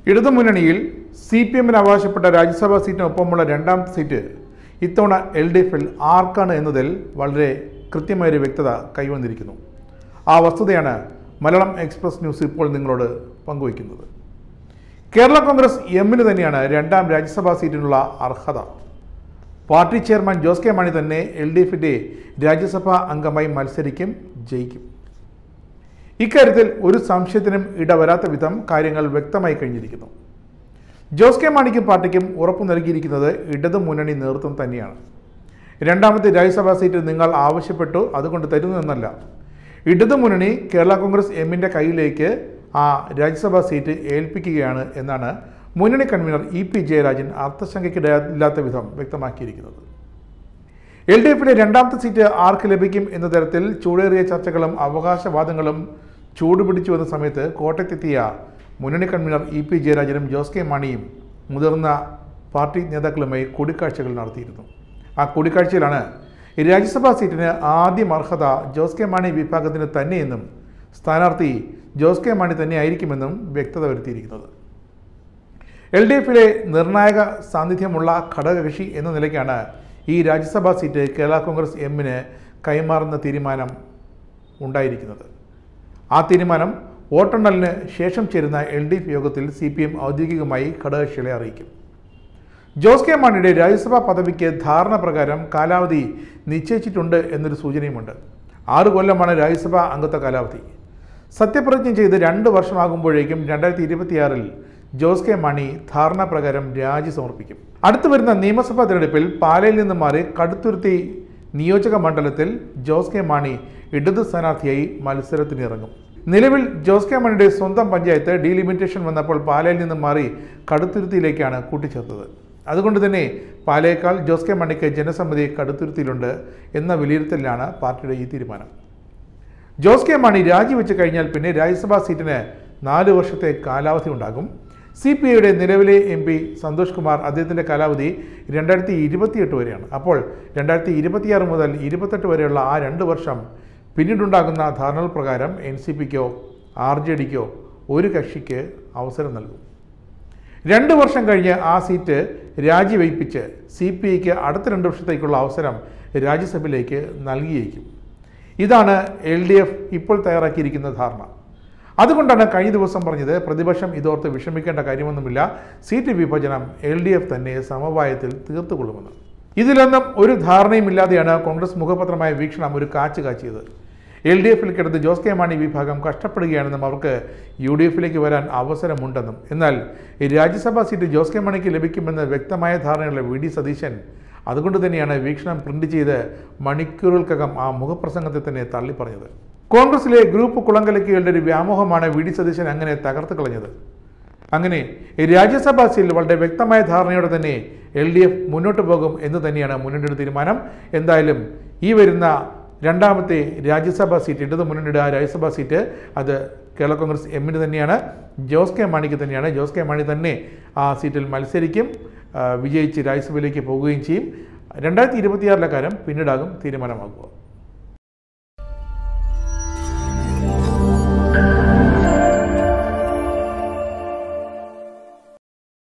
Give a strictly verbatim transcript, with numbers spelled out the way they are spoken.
ഇടതുമുന്നണിയിൽ C P എമ്മിന് അവകാശപ്പെട്ട രാജ്യസഭാ സീറ്റിനൊപ്പമുള്ള രണ്ടാമത്തെ സീറ്റ് ഇത്തവണ എൽ ഡി എഫിൽ ആർക്കാണ് എന്നതിൽ വളരെ കൃത്യമായൊരു വ്യക്തത കൈവന്നിരിക്കുന്നു. ആ വസ്തുതയാണ് മലയാളം എക്സ്പ്രസ് ന്യൂസ് ഇപ്പോൾ നിങ്ങളോട് പങ്കുവയ്ക്കുന്നത്. കേരള കോൺഗ്രസ് എമ്മിന് തന്നെയാണ് രണ്ടാം രാജ്യസഭാ സീറ്റിനുള്ള അർഹത. Party chairman Jose K Mani തന്നെ എൽ ഡി എഫിൻ്റെ രാജ്യസഭാ അംഗമായി മത്സരിക്കും, ജയിക്കും. ഇക്കാര്യത്തിൽ ഒരു സംശയത്തിനും ഇടവരാത്ത വിധം കാര്യങ്ങൾ വ്യക്തമായി കഴിഞ്ഞിരിക്കുന്നു. ജോസ് കെ മാണിക്കും പാർട്ടിക്കും ഉറപ്പു നൽകിയിരിക്കുന്നത് ഇടതു മുന്നണി നേതൃത്വം തന്നെയാണ്. രണ്ടാമത്തെ രാജ്യസഭാ സീറ്റ് നിങ്ങൾ ആവശ്യപ്പെട്ടു, അതുകൊണ്ട് തരുന്നു എന്നല്ല. ഇടതു മുന്നണി കേരള കോൺഗ്രസ് എമ്മിൻ്റെ കയ്യിലേക്ക് ആ രാജ്യസഭാ സീറ്റ് ഏൽപ്പിക്കുകയാണ് എന്നാണ് മുന്നണി കൺവീനർ ഇ പി ജയരാജൻ അർത്ഥശങ്കയ്ക്കിടയില്ലാത്ത വിധം വ്യക്തമാക്കിയിരിക്കുന്നത്. എൽ ഡി എഫിലെ രണ്ടാമത്തെ സീറ്റ് ആർക്ക് ലഭിക്കും എന്ന തരത്തിൽ ചൂടേറിയ ചർച്ചകളും അവകാശവാദങ്ങളും ചൂടുപിടിച്ചു വന്ന സമയത്ത് കോട്ടയത്തെത്തിയ മുന്നണി കൺവീനർ ഇ പി ജയരാജനും ജോസ് കെ മാണിയും മുതിർന്ന പാർട്ടി നേതാക്കളുമായി കൂടിക്കാഴ്ചകൾ നടത്തിയിരുന്നു. ആ കൂടിക്കാഴ്ചയിലാണ് രാജ്യസഭാ സീറ്റിന് ആദ്യം അർഹത ജോസ് കെ മാണി വിഭാഗത്തിന് തന്നെയെന്നും സ്ഥാനാർത്ഥി ജോസ് കെ മാണി തന്നെ ആയിരിക്കുമെന്നും വ്യക്തത വരുത്തിയിരിക്കുന്നത്. എൽ ഡി എഫിലെ നിർണായക സാന്നിധ്യമുള്ള ഘടകകക്ഷി എന്ന നിലയ്ക്കാണ് ഈ രാജ്യസഭാ സീറ്റ് കേരള കോൺഗ്രസ് എമ്മിന് കൈമാറുന്ന തീരുമാനം ഉണ്ടായിരിക്കുന്നത്. ആ തീരുമാനം വോട്ടെണ്ണലിന് ശേഷം ചേരുന്ന എൽ ഡി എഫ് യോഗത്തിൽ സി പി എം ഔദ്യോഗികമായി ഘടകകക്ഷികളെ അറിയിക്കും. ജോസ് കെ മാണിയുടെ രാജ്യസഭാ പദവിക്ക് ധാരണ പ്രകാരം കാലാവധി നിശ്ചയിച്ചിട്ടുണ്ട് എന്നൊരു സൂചനയുമുണ്ട്. ആറ് കൊല്ലമാണ് രാജ്യസഭാ അംഗത്വ കാലാവധി. സത്യപ്രതിജ്ഞ ചെയ്ത് രണ്ട് വർഷമാകുമ്പോഴേക്കും രണ്ടായിരത്തി ഇരുപത്തിയാറിൽ ജോസ് കെ മാണി ധാരണ പ്രകാരം രാജി സമർപ്പിക്കും. അടുത്തു വരുന്ന നിയമസഭാ തിരഞ്ഞെടുപ്പിൽ പാലയിൽ നിന്ന് മാറി കടുത്തുരുത്തി നിയോജക മണ്ഡലത്തിൽ ജോസ് കെ മാണി ഇടതു സ്ഥാനാർത്ഥിയായി മത്സരത്തിനിറങ്ങും. നിലവിൽ ജോസ് കെ മാണിയുടെ സ്വന്തം പഞ്ചായത്ത് ഡീലിമിറ്റേഷൻ വന്നപ്പോൾ പാലയിൽ നിന്ന് മാറി കടുത്തുരുത്തിയിലേക്കാണ് കൂട്ടിച്ചേർത്തത്. അതുകൊണ്ട് തന്നെ പാലയേക്കാൾ ജോസ് കെ മാണിക്ക് ജനസമ്മതി കടുത്തുരുത്തിയിലുണ്ട് എന്ന വിലയിരുത്തലിലാണ് പാർട്ടിയുടെ ഈ തീരുമാനം. ജോസ് കെ മാണി രാജിവെച്ച് കഴിഞ്ഞാൽ പിന്നെ രാജ്യസഭാ സീറ്റിന് നാല് വർഷത്തെ കാലാവധി ഉണ്ടാകും. സി പി ഐയുടെ നിലവിലെ എം പി സന്തോഷ് കുമാർ അദ്ദേഹത്തിൻ്റെ കാലാവധി രണ്ടായിരത്തി ഇരുപത്തിയെട്ട് വരെയാണ്. അപ്പോൾ രണ്ടായിരത്തി ഇരുപത്തിയാറ് മുതൽ ഇരുപത്തെട്ട് വരെയുള്ള ആ രണ്ട് വർഷം പിന്നീടുണ്ടാകുന്ന ധാരണകൾ പ്രകാരം എൻ സി പിക്കോ ആർ ജെ ഡിക്കോ ഒരു കക്ഷിക്ക് അവസരം നൽകും. രണ്ട് വർഷം കഴിഞ്ഞ് ആ സീറ്റ് രാജിവയ്പ്പിച്ച് സി പി ഐക്ക് അടുത്ത രണ്ട് വർഷത്തേക്കുള്ള അവസരം രാജ്യസഭയിലേക്ക് നൽകിയേക്കും. ഇതാണ് എൽ ഡി എഫ് ഇപ്പോൾ തയ്യാറാക്കിയിരിക്കുന്ന ധാരണ. അതുകൊണ്ടാണ് കഴിഞ്ഞ ദിവസം പറഞ്ഞത് പ്രതിപക്ഷം ഇതോർത്ത് വിഷമിക്കേണ്ട കാര്യമൊന്നുമില്ല, സീറ്റ് വിഭജനം എൽ ഡി എഫ് തന്നെ സമവായത്തിൽ തീർത്തുകൊള്ളുമെന്ന്. ഇതിലൊന്നും ഒരു ധാരണയുമില്ലാതെയാണ് കോൺഗ്രസ് മുഖപത്രമായ വീക്ഷണം ഒരു കാച്ചു കാച്ചിയത്. എൽ ഡി എഫിൽ കിടന്ന് ജോസ് കെ മാണി വിഭാഗം കഷ്ടപ്പെടുകയാണെന്നും അവർക്ക് യു ഡി എഫിലേക്ക് വരാൻ അവസരമുണ്ടെന്നും എന്നാൽ രാജ്യസഭാ സീറ്റ് ജോസ് കെ മാണിക്ക് ലഭിക്കുമെന്ന് വ്യക്തമായ ധാരണയുള്ള വി ഡി സതീശൻ അതുകൊണ്ട് തന്നെയാണ് വീക്ഷണം പ്രിന്റ് ചെയ്ത് മണിക്കൂറുകൾക്കകം ആ മുഖപ്രസംഗത്തെ തന്നെ തള്ളിപ്പറഞ്ഞത്. കോൺഗ്രസിലെ ഗ്രൂപ്പ് കുളങ്കലക്കികളുടെ ഒരു വ്യാമോഹമാണ് വി ഡി സതീശൻ അങ്ങനെ തകർത്ത് കളഞ്ഞത്. അങ്ങനെ രാജ്യസഭാ സീറ്റിൽ വളരെ വ്യക്തമായ ധാരണയോടെ തന്നെ എൽ ഡി എഫ് മുന്നോട്ട് പോകും എന്ന് തന്നെയാണ് മുന്നണിയുടെ തീരുമാനം. എന്തായാലും ഈ വരുന്ന രണ്ടാമത്തെ രാജ്യസഭാ സീറ്റ് ഇടതു മുന്നണിയുടെ ആ രാജ്യസഭാ സീറ്റ് അത് കേരള കോൺഗ്രസ് എമ്മിന് തന്നെയാണ്, ജോസ് കെ മാണിക്ക് തന്നെയാണ്. ജോസ് കെ മാണി തന്നെ ആ സീറ്റിൽ മത്സരിക്കും, വിജയിച്ച് രാജ്യസഭയിലേക്ക് പോകുകയും ചെയ്യും. രണ്ടായിരത്തി ഇരുപത്തിയാറിലെ കാര്യം പിന്നീടാകും തീരുമാനമാകുക.